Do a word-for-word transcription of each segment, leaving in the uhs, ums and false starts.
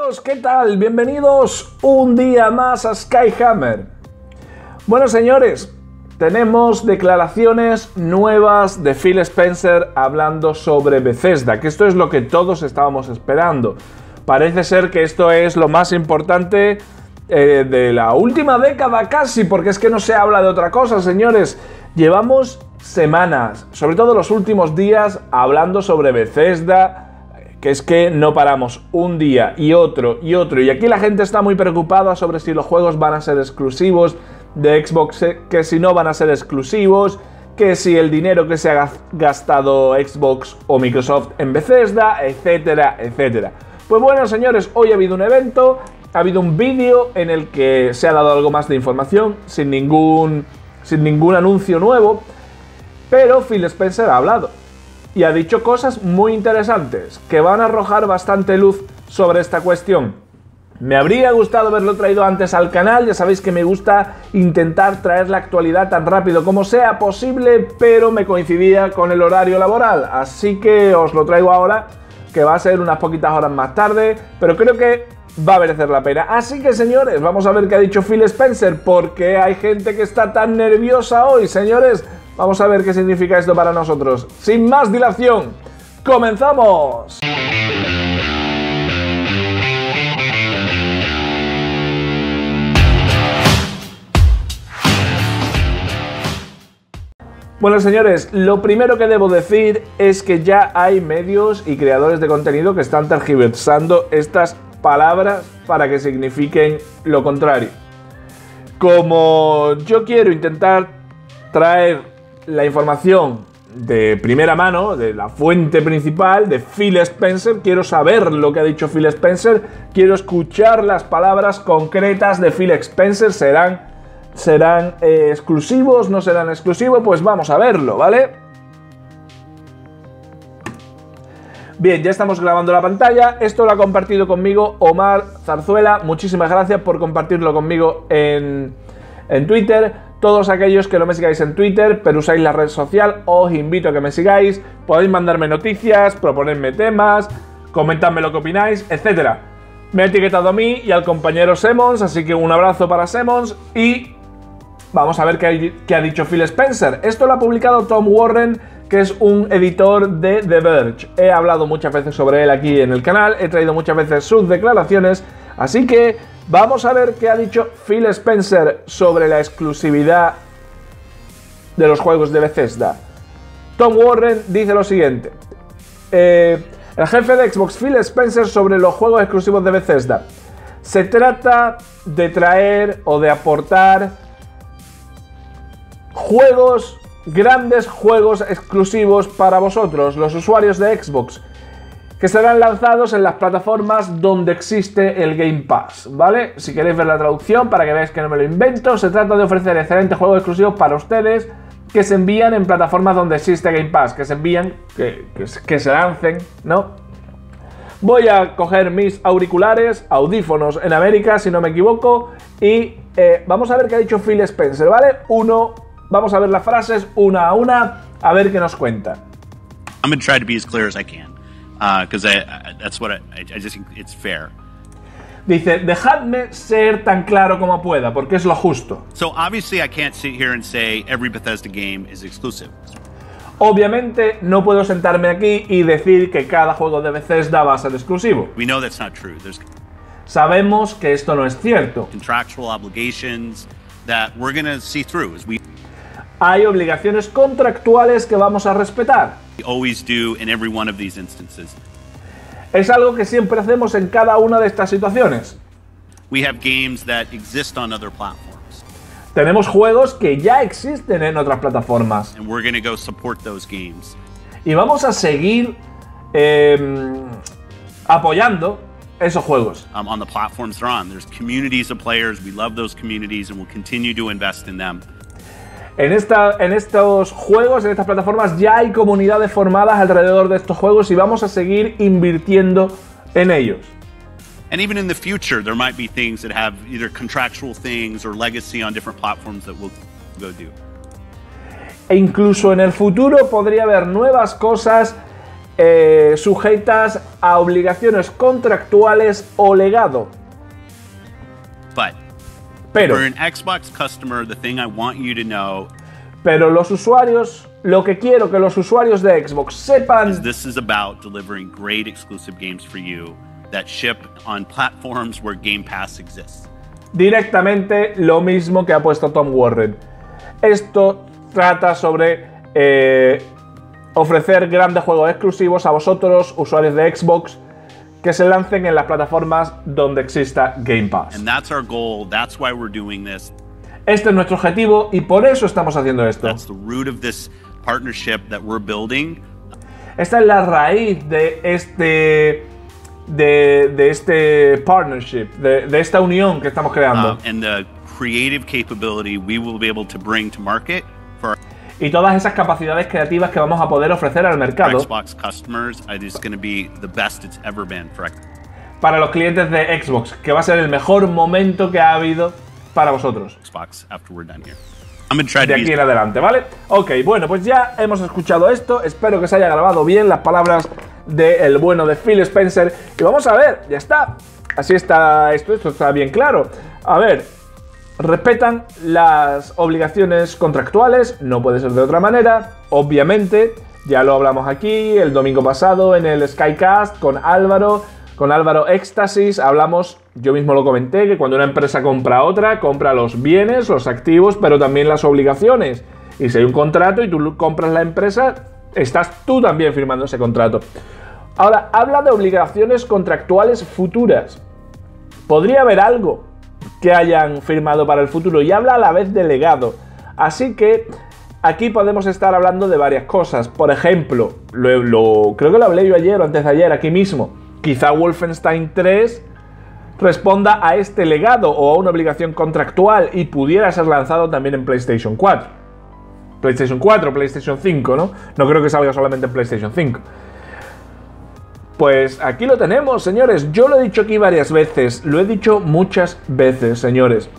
amigos, ¿qué tal? Bienvenidos un día más a Skyhammer. Bueno, señores, tenemos declaraciones nuevas de Phil Spencer hablando sobre Bethesda, que esto es lo que todos estábamos esperando. Parece ser que esto es lo más importante eh, de la última década casi, porque es que no se habla de otra cosa, señores. Llevamos semanas, sobre todo los últimos días, hablando sobre Bethesda, que es que no paramos un día y otro y otro, y aquí la gente está muy preocupada sobre si los juegos van a ser exclusivos de Xbox, que si no van a ser exclusivos, que si el dinero que se ha gastado Xbox o Microsoft en Bethesda, etcétera, etcétera. Pues bueno, señores, hoy ha habido un evento, ha habido un vídeo en el que se ha dado algo más de información, sin ningún, sin ningún anuncio nuevo, pero Phil Spencer ha hablado. Y ha dicho cosas muy interesantes que van a arrojar bastante luz sobre esta cuestión. Me habría gustado haberlo traído antes al canal, ya sabéis que me gusta intentar traer la actualidad tan rápido como sea posible, pero me coincidía con el horario laboral, así que os lo traigo ahora, que va a ser unas poquitas horas más tarde, pero creo que va a merecer la pena. Así que, señores, vamos a ver qué ha dicho Phil Spencer, porque hay gente que está tan nerviosa hoy, señores. Vamos a ver qué significa esto para nosotros. Sin más dilación, ¡comenzamos! Bueno, señores, lo primero que debo decir es que ya hay medios y creadores de contenido que están tergiversando estas palabras para que signifiquen lo contrario. Como yo quiero intentar traer la información de primera mano, de la fuente principal, de Phil Spencer, quiero saber lo que ha dicho Phil Spencer, quiero escuchar las palabras concretas de Phil Spencer. ¿Serán, serán eh, exclusivos? ¿No serán exclusivos? Pues vamos a verlo, ¿vale? Bien, ya estamos grabando la pantalla. Esto lo ha compartido conmigo Omar Zarzuela. Muchísimas gracias por compartirlo conmigo en, en Twitter. Todos aquellos que no me sigáis en Twitter, pero usáis la red social, os invito a que me sigáis. Podéis mandarme noticias, proponerme temas, comentadme lo que opináis, etcétera. Me ha etiquetado a mí y al compañero Semmons, así que un abrazo para Semmons y vamos a ver qué, qué ha dicho Phil Spencer. Esto lo ha publicado Tom Warren, que es un editor de The Verge. He hablado muchas veces sobre él aquí en el canal, he traído muchas veces sus declaraciones, así que vamos a ver qué ha dicho Phil Spencer sobre la exclusividad de los juegos de Bethesda. Tom Warren dice lo siguiente. Eh, el jefe de Xbox, Phil Spencer, sobre los juegos exclusivos de Bethesda. Se trata de traer o de aportar juegos, grandes juegos exclusivos para vosotros, los usuarios de Xbox, que serán lanzados en las plataformas donde existe el Game Pass, ¿vale? Si queréis ver la traducción para que veáis que no me lo invento, se trata de ofrecer excelentes juegos exclusivos para ustedes que se envían en plataformas donde existe Game Pass, que se envían, que, que, que se lancen, ¿no? Voy a coger mis auriculares, audífonos en América, si no me equivoco, y eh, vamos a ver qué ha dicho Phil Spencer, ¿vale? Uno, vamos a ver las frases una a una, a ver qué nos cuenta. I'm going to try to be as clear as I can. Because uh, I, I, that's what I, I just think it's fair. Dice, dejadme ser tan claro como pueda, porque es lo justo. So obviously I can't sit here and say every Bethesda game is exclusive. Obviamente no puedo sentarme aquí y decir que cada juego de Bethesda va a ser exclusivo. We know that's not true. There's Sabemos que esto no es cierto. Contractual obligations that we're going to see through as we Hay obligaciones contractuales que vamos a respetar. always do in every one of these instances. Es algo que siempre hacemos en cada una de estas situaciones. We have games that exist on other platforms. Tenemos juegos que ya existen en otras plataformas. And we're going to go support those games. Y vamos a seguir eh, apoyando esos juegos. Um, on the platforms they're on. There's communities of players. We love those communities and we'll continue to invest in them. En, esta, en estos juegos, en estas plataformas, ya hay comunidades formadas alrededor de estos juegos y vamos a seguir invirtiendo en ellos. And even in the future, there might be things that have either contractual things or legacy on different platforms that we'll go do. E incluso en el futuro podría haber nuevas cosas eh, sujetas a obligaciones contractuales o legado. But Pero, for an Xbox customer, the thing I want you to know pero los usuarios, lo que quiero que los usuarios de Xbox sepan is this is about delivering great exclusive games for you that ship on platforms where Game Pass exists. directamente lo mismo que ha puesto Tom Warren. Esto trata sobre eh, ofrecer grandes juegos exclusivos a vosotros, usuarios de Xbox, que se lancen en las plataformas donde exista Game Pass. And that's our goal. That's why we're doing this. Este es nuestro objetivo y por eso estamos haciendo esto. That's the root of this partnership that we're building. Esta es la raíz de este de, de este partnership, de, de esta unión que estamos creando. Um, and the creative capability we will be able to bring to market for our Y todas esas capacidades creativas que vamos a poder ofrecer al mercado Xbox customers is going to be the best it's ever been for Xbox. para los clientes de Xbox, que va a ser el mejor momento que ha habido para vosotros. Xbox after we're done here. I'm going to try to De aquí be en adelante, ¿vale? Ok, bueno, pues ya hemos escuchado esto. Espero que se haya grabado bien las palabras del bueno de Phil Spencer. Y vamos a ver, ya está. Así está esto, esto está bien claro. A ver, respetan las obligaciones contractuales, no puede ser de otra manera. Obviamente, ya lo hablamos aquí el domingo pasado en el Skycast con Álvaro. Con Álvaro Éxtasis hablamos, yo mismo lo comenté, que cuando una empresa compra a otra, compra los bienes, los activos, pero también las obligaciones. Y si hay un contrato y tú compras la empresa, estás tú también firmando ese contrato. Ahora, habla de obligaciones contractuales futuras. Podría haber algo que hayan firmado para el futuro y habla a la vez de legado. Así que aquí podemos estar hablando de varias cosas. Por ejemplo, lo, lo, creo que lo hablé yo ayer o antes de ayer aquí mismo. Quizá Wolfenstein tres responda a este legado o a una obligación contractual y pudiera ser lanzado también en PlayStation cuatro. PlayStation cuatro, PlayStation cinco, ¿no? No creo que salga solamente en PlayStation cinco. Pues aquí lo tenemos, señores. Yo lo he dicho aquí varias veces. Lo he dicho muchas veces, señores.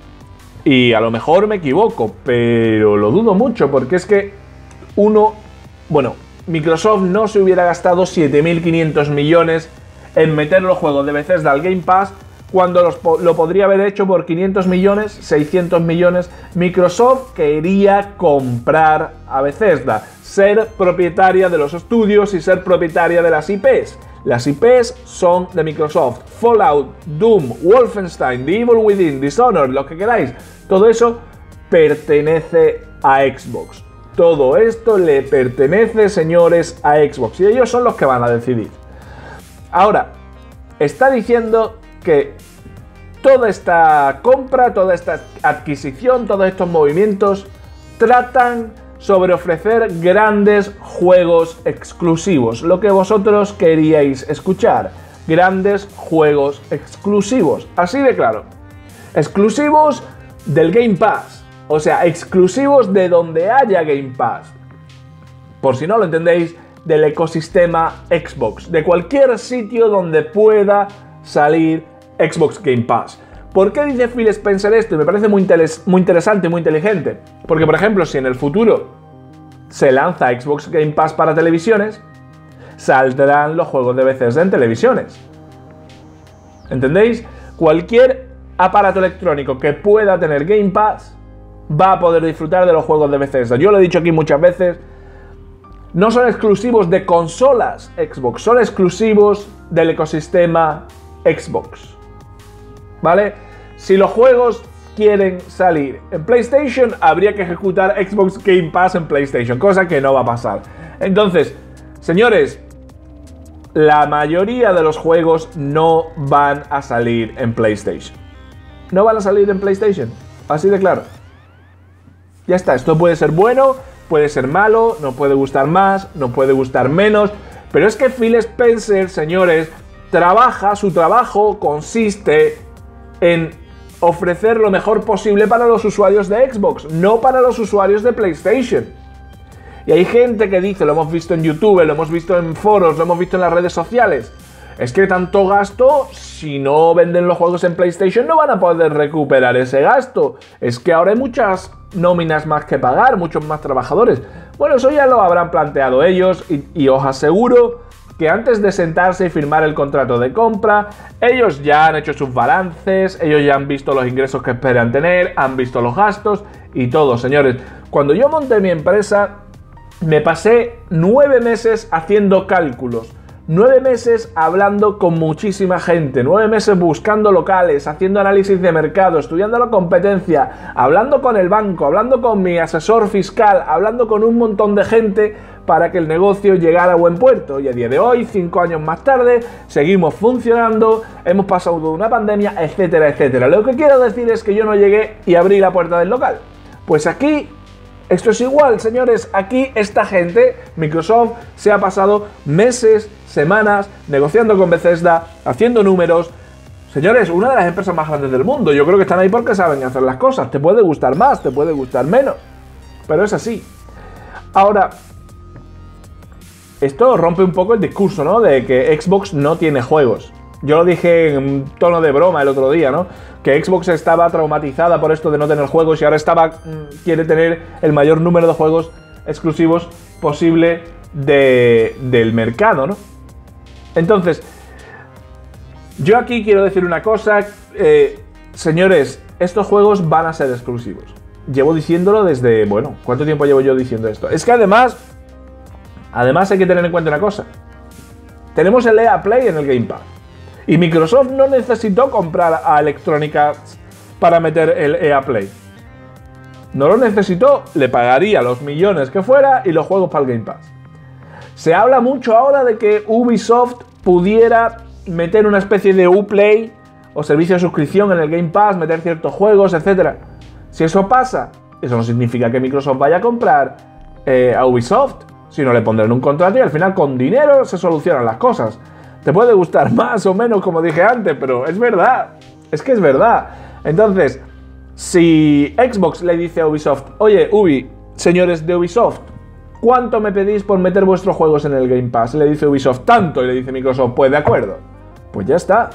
Y a lo mejor me equivoco, pero lo dudo mucho porque es que uno... Bueno... Microsoft no se hubiera gastado siete mil quinientos millones en meter los juegos de Bethesda al Game Pass cuando los po lo podría haber hecho por quinientos millones, seiscientos millones. Microsoft quería comprar a Bethesda, ser propietaria de los estudios y ser propietaria de las I Pes. Las I Pes son de Microsoft. Fallout, Doom, Wolfenstein, The Evil Within, Dishonored, lo que queráis. Todo eso pertenece a Xbox. Todo esto le pertenece, señores, a Xbox. Y ellos son los que van a decidir. Ahora, está diciendo que toda esta compra, toda esta adquisición, todos estos movimientos tratan sobre ofrecer grandes juegos exclusivos. Lo que vosotros queríais escuchar. Grandes juegos exclusivos. Así de claro. Exclusivos del Game Pass. O sea, exclusivos de donde haya Game Pass. Por si no lo entendéis, del ecosistema Xbox. De cualquier sitio donde pueda salir Xbox Game Pass. ¿Por qué dice Phil Spencer esto? Y me parece muy, muy interesante y muy inteligente. Porque, por ejemplo, si en el futuro se lanza Xbox Game Pass para televisiones, saldrán los juegos de Bethesda en televisiones. ¿Entendéis? Cualquier aparato electrónico que pueda tener Game Pass va a poder disfrutar de los juegos de Bethesda. Yo lo he dicho aquí muchas veces. No son exclusivos de consolas Xbox, son exclusivos del ecosistema Xbox. ¿Vale? Si los juegos quieren salir en PlayStation, habría que ejecutar Xbox Game Pass en PlayStation, cosa que no va a pasar. Entonces, señores, la mayoría de los juegos no van a salir en PlayStation. No van a salir en PlayStation, así de claro. Ya está, esto puede ser bueno, puede ser malo, nos puede gustar más, nos puede gustar menos, pero es que Phil Spencer, señores, trabaja, su trabajo consiste en ofrecer lo mejor posible para los usuarios de Xbox, no para los usuarios de PlayStation. Y hay gente que dice, lo hemos visto en YouTube, lo hemos visto en foros, lo hemos visto en las redes sociales, es que tanto gasto, si no venden los juegos en PlayStation no van a poder recuperar ese gasto. Es que ahora hay muchas nóminas más que pagar, muchos más trabajadores. Bueno, eso ya lo habrán planteado ellos y, y os aseguro que antes de sentarse y firmar el contrato de compra, ellos ya han hecho sus balances, ellos ya han visto los ingresos que esperan tener, han visto los gastos y todo, señores. Cuando yo monté mi empresa, me pasé nueve meses haciendo cálculos, nueve meses hablando con muchísima gente, nueve meses buscando locales, haciendo análisis de mercado, estudiando la competencia, hablando con el banco, hablando con mi asesor fiscal, hablando con un montón de gente para que el negocio llegara a buen puerto. Y a día de hoy, cinco años más tarde, seguimos funcionando, hemos pasado de una pandemia, etcétera, etcétera. Lo que quiero decir es que yo no llegué y abrí la puerta del local. Pues aquí, esto es igual, señores. Aquí esta gente, Microsoft, se ha pasado meses, semanas, negociando con Bethesda, haciendo números. Señores, una de las empresas más grandes del mundo. Yo creo que están ahí porque saben hacer las cosas. Te puede gustar más, te puede gustar menos, pero es así. Ahora, esto rompe un poco el discurso, ¿no? De que Xbox no tiene juegos. Yo lo dije en tono de broma el otro día, ¿no? Que Xbox estaba traumatizada por esto de no tener juegos y ahora estaba, quiere tener el mayor número de juegos exclusivos posible de, del mercado, ¿no? Entonces, yo aquí quiero decir una cosa. Eh, señores, estos juegos van a ser exclusivos. Llevo diciéndolo desde... Bueno, ¿cuánto tiempo llevo yo diciendo esto? Es que además... Además hay que tener en cuenta una cosa. Tenemos el E A Play en el Game Pass. Y Microsoft no necesitó comprar a Electronic Arts para meter el E A Play. No lo necesitó, le pagaría los millones que fuera y los juegos para el Game Pass. Se habla mucho ahora de que Ubisoft pudiera meter una especie de Uplay o servicio de suscripción en el Game Pass, meter ciertos juegos, etcétera. Si eso pasa, eso no significa que Microsoft vaya a comprar eh, a Ubisoft, sino le pondrán un contrato y al final con dinero se solucionan las cosas. Te puede gustar más o menos, como dije antes, pero es verdad. Es que es verdad. Entonces, si Xbox le dice a Ubisoft, oye, Ubi, señores de Ubisoft, ¿cuánto me pedís por meter vuestros juegos en el Game Pass? Le dice Ubisoft, tanto, y le dice Microsoft, pues de acuerdo. Pues ya está.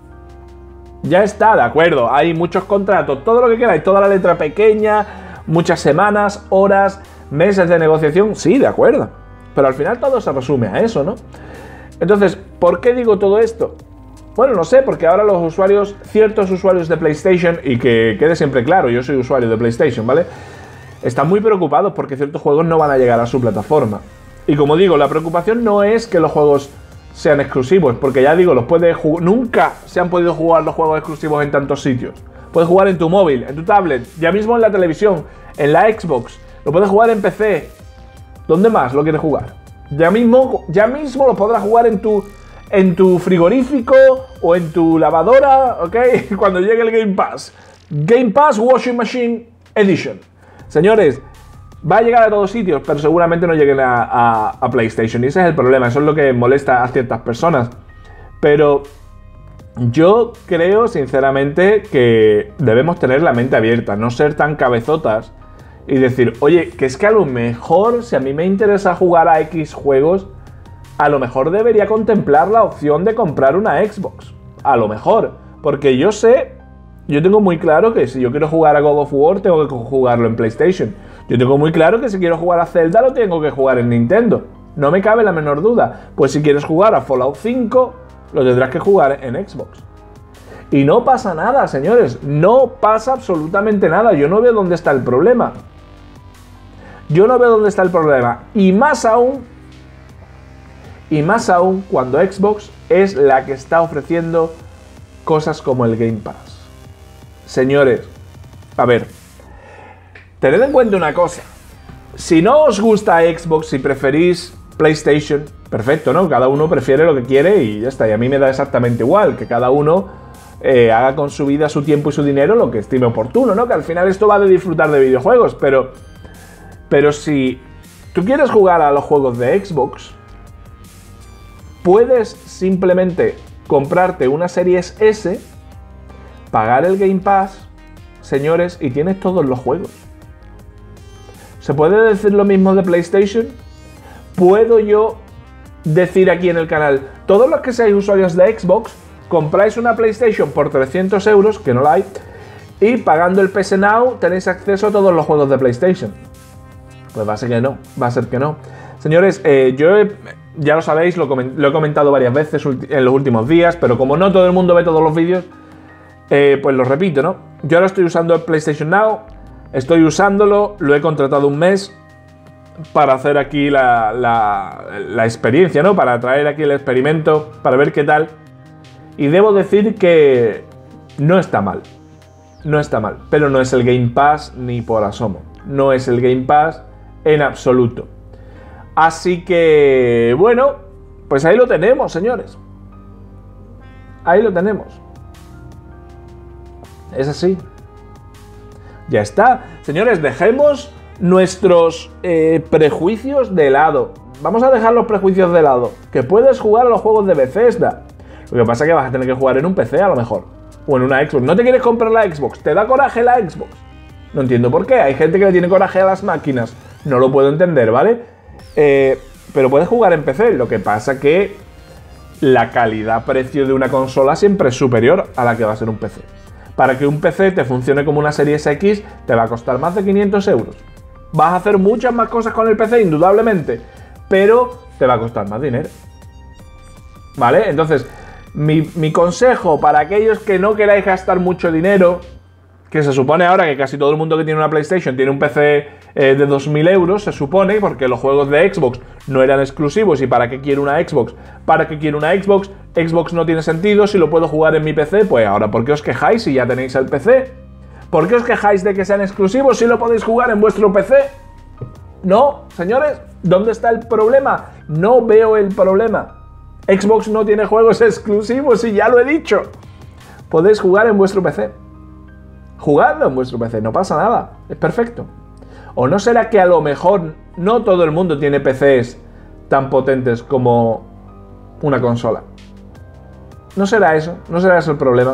Ya está, de acuerdo. Hay muchos contratos, todo lo que queráis, toda la letra pequeña, muchas semanas, horas, meses de negociación, sí, de acuerdo. Pero al final todo se resume a eso, ¿no? Entonces, ¿por qué digo todo esto? Bueno, no sé, porque ahora los usuarios, ciertos usuarios de PlayStation, y que quede siempre claro, yo soy usuario de PlayStation, ¿vale? Están muy preocupados porque ciertos juegos no van a llegar a su plataforma. Y como digo, la preocupación no es que los juegos sean exclusivos, porque ya digo, los puedes jugar, nunca se han podido jugar los juegos exclusivos en tantos sitios. Puedes jugar en tu móvil, en tu tablet, ya mismo en la televisión, en la Xbox. Lo puedes jugar en P C. ¿Dónde más lo quieres jugar? Ya mismo, ya mismo lo podrás jugar en tu, en tu frigorífico o en tu lavadora, ¿ok? Cuando llegue el Game Pass. Game Pass Washing Machine Edition. Señores, va a llegar a todos sitios, pero seguramente no lleguen a, a, a PlayStation. Y ese es el problema, eso es lo que molesta a ciertas personas. Pero yo creo, sinceramente, que debemos tener la mente abierta, no ser tan cabezotas y decir, oye, que es que a lo mejor, si a mí me interesa jugar a X juegos, a lo mejor debería contemplar la opción de comprar una Xbox. A lo mejor. Porque yo sé, yo tengo muy claro que si yo quiero jugar a God of War, tengo que jugarlo en PlayStation. Yo tengo muy claro que si quiero jugar a Zelda, lo tengo que jugar en Nintendo. No me cabe la menor duda. Pues si quieres jugar a Fallout cinco, lo tendrás que jugar en Xbox. Y no pasa nada, señores. No pasa absolutamente nada. Yo no veo dónde está el problema. Yo no veo dónde está el problema. Y más aún, y más aún cuando Xbox es la que está ofreciendo cosas como el Game Pass. Señores, a ver, tened en cuenta una cosa. Si no os gusta Xbox, si preferís PlayStation, perfecto, ¿no? Cada uno prefiere lo que quiere y ya está. Y a mí me da exactamente igual, que cada uno eh, haga con su vida, su tiempo y su dinero lo que estime oportuno, ¿no? Que al final esto va de disfrutar de videojuegos, pero... Pero si tú quieres jugar a los juegos de Xbox, puedes simplemente comprarte una Series S, pagar el Game Pass, señores, y tienes todos los juegos. ¿Se puede decir lo mismo de PlayStation? ¿Puedo yo decir aquí en el canal, todos los que seáis usuarios de Xbox, compráis una PlayStation por trescientos euros, que no la hay, y pagando el P S Now tenéis acceso a todos los juegos de PlayStation? Pues va a ser que no, va a ser que no. Señores, eh, yo he, ya lo sabéis, lo, lo he comentado varias veces en los últimos días, pero como no todo el mundo ve todos los vídeos, eh, pues lo repito, ¿no? Yo ahora estoy usando el PlayStation Now, estoy usándolo, lo he contratado un mes para hacer aquí la, la, la experiencia, ¿no? Para traer aquí el experimento, para ver qué tal. Y debo decir que no está mal, no está mal, pero no es el Game Pass ni por asomo, no es el Game Pass en absoluto. Así que, bueno, pues ahí lo tenemos, señores. Ahí lo tenemos. Es así. Ya está. Señores, dejemos nuestros eh, prejuicios de lado. Vamos a dejar los prejuicios de lado. Que puedes jugar a los juegos de Bethesda. Lo que pasa es que vas a tener que jugar en un P C a lo mejor. O en una Xbox. No te quieres comprar la Xbox. ¿Te da coraje la Xbox? No entiendo por qué. Hay gente que le tiene coraje a las máquinas. No lo puedo entender, ¿vale? Eh, pero puedes jugar en P C. Lo que pasa que la calidad-precio de una consola siempre es superior a la que va a ser un P C. Para que un P C te funcione como una Series X, te va a costar más de quinientos euros. Vas a hacer muchas más cosas con el P C, indudablemente, pero te va a costar más dinero. ¿Vale? Entonces, mi, mi consejo para aquellos que no queráis gastar mucho dinero, que se supone ahora que casi todo el mundo que tiene una PlayStation tiene un P C eh, de dos mil euros, se supone, porque los juegos de Xbox no eran exclusivos. ¿Y para qué quiero una Xbox? ¿Para qué quiero una Xbox? Xbox no tiene sentido, si lo puedo jugar en mi P C, pues ahora, ¿por qué os quejáis si ya tenéis el P C? ¿Por qué os quejáis de que sean exclusivos si lo podéis jugar en vuestro P C? No, señores, ¿dónde está el problema? No veo el problema. Xbox no tiene juegos exclusivos y ya lo he dicho. Podéis jugar en vuestro P C. Jugadlo en vuestro P C, no pasa nada, es perfecto. ¿O no será que a lo mejor no todo el mundo tiene P Cs tan potentes como una consola? ¿No será eso? ¿No será eso el problema?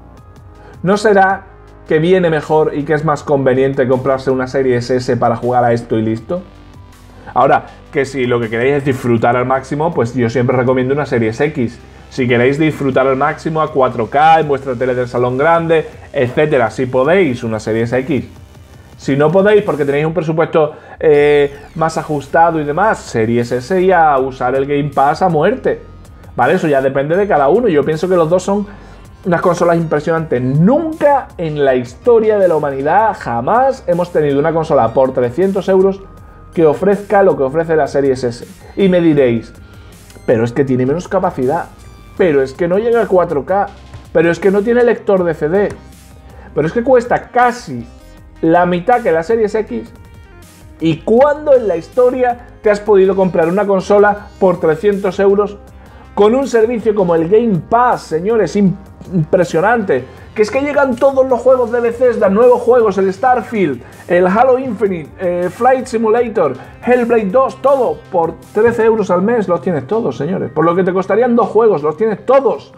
¿No será que viene mejor y que es más conveniente comprarse una Series S para jugar a esto y listo? Ahora, que si lo que queréis es disfrutar al máximo, pues yo siempre recomiendo una Series X. Si queréis disfrutar al máximo a cuatro K en vuestra tele del salón grande, etcétera. Si podéis, una Series X. Si no podéis porque tenéis un presupuesto eh, más ajustado y demás, Series S y a usar el Game Pass a muerte. ¿Vale? Eso ya depende de cada uno. Yo pienso que los dos son unas consolas impresionantes. Nunca en la historia de la humanidad, jamás hemos tenido una consola por trescientos euros que ofrezca lo que ofrece la Series S. Y me diréis, pero es que tiene menos capacidad, pero es que no llega a cuatro K, pero es que no tiene lector de C D, pero es que cuesta casi la mitad que la Series X. ¿Y cuándo en la historia te has podido comprar una consola por trescientos euros con un servicio como el Game Pass, señores? Impresionante. Que es que llegan todos los juegos de Bethesda, nuevos juegos, el Starfield, el Halo Infinite, eh, Flight Simulator, Hellblade dos, todo por trece euros al mes, los tienes todos, señores. Por lo que te costarían dos juegos, los tienes todos.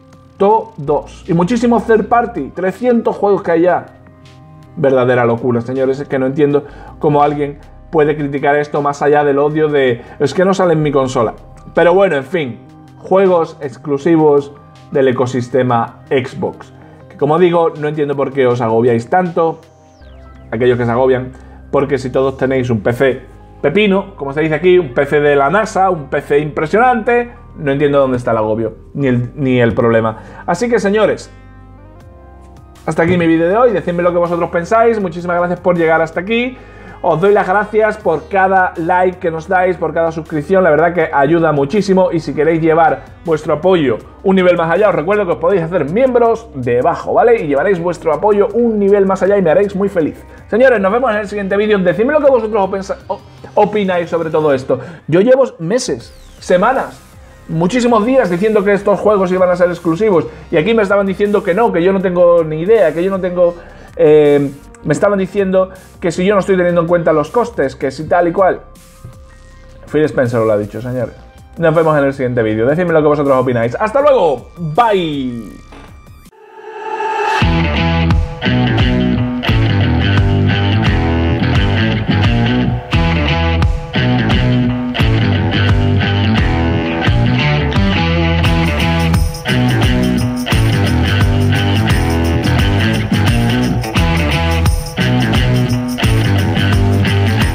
Todos. Y muchísimos third party, trescientos juegos que hay ya. Verdadera locura, señores. Es que no entiendo cómo alguien puede criticar esto más allá del odio de es que no sale en mi consola. Pero bueno, en fin, juegos exclusivos del ecosistema Xbox. Que como digo, no entiendo por qué os agobiáis tanto, aquellos que se agobian, porque si todos tenéis un P C pepino, como se dice aquí, un P C de la NASA, un P C impresionante, no entiendo dónde está el agobio, ni el, ni el problema. Así que, señores, hasta aquí mi vídeo de hoy. Decidme lo que vosotros pensáis. Muchísimas gracias por llegar hasta aquí. Os doy las gracias por cada like que nos dais, por cada suscripción. La verdad que ayuda muchísimo. Y si queréis llevar vuestro apoyo un nivel más allá, os recuerdo que os podéis hacer miembros debajo, ¿vale? Y llevaréis vuestro apoyo un nivel más allá y me haréis muy feliz. Señores, nos vemos en el siguiente vídeo. Decidme lo que vosotros opináis sobre todo esto. Yo llevo meses, semanas, muchísimos días diciendo que estos juegos iban a ser exclusivos. Y aquí me estaban diciendo que no, que yo no tengo ni idea, que yo no tengo... Eh, me estaban diciendo que si yo no estoy teniendo en cuenta los costes, que si tal y cual. Phil Spencer lo ha dicho, señores. Nos vemos en el siguiente vídeo. Decidme lo que vosotros opináis. ¡Hasta luego! ¡Bye!